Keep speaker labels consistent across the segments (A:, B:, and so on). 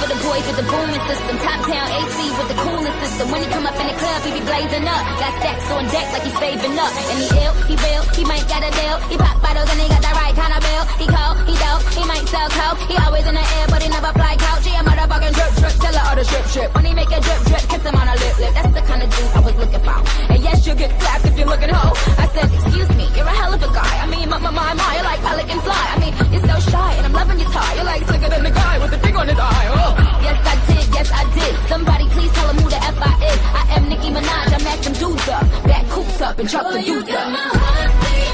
A: for the boys with the booming system. Top down AC with the coolest system. When he come up in the club, he be blazing up. Got stacks on deck like he's saving up. And he ill, he real, he might got a deal. He pop bottles and he got the right kind of bill. He cold, he dope, he might sell coke. He always in the air, but he never fly couch. He a motherfucking drip, drip, seller or the strip. When he make a drip, drip, kiss him on a lip. That's the kind of dude I was looking for. And yes, you'll get slapped if you're looking hoe. I said, excuse me, you're a hell of a guy. I mean, my, you're like pelican fly. I mean, you're so shy, and I'm loving your tie. You're like slicker than the guy with the thing on his eye. Oh. Yes I did. Somebody please tell him who the F I is. I am Nicki Minaj, I match them dudes up. Back coops up and truck the dudes up.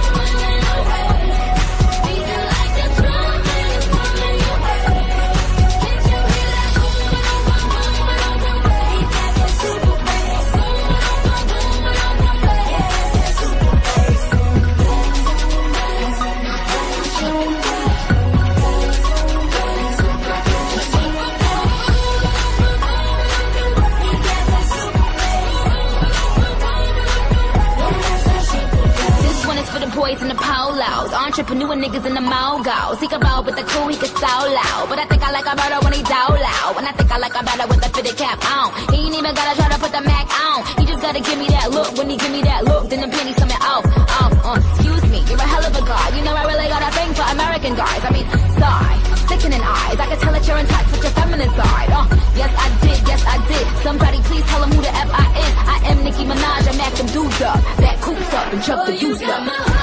A: Boys in the polos, entrepreneur niggas in the mogos. He can roll with the crew, he can so loud. But I think I like a brother when he down loud. And I think I like a brother with the fitted cap on. He ain't even gotta try to put the Mac on. He just gotta give me that look. When he give me that look, then the pennies coming off. Excuse me, you're a hell of a guy. You know I really got a thing for American guys. I mean, sigh, sickening eyes. I can tell that you're in touch with your feminine side. Yes I did. Somebody please tell him who the F I is. I am Nicki Minaj, I mac them dudes up. Back coops up and chuck the deuce up.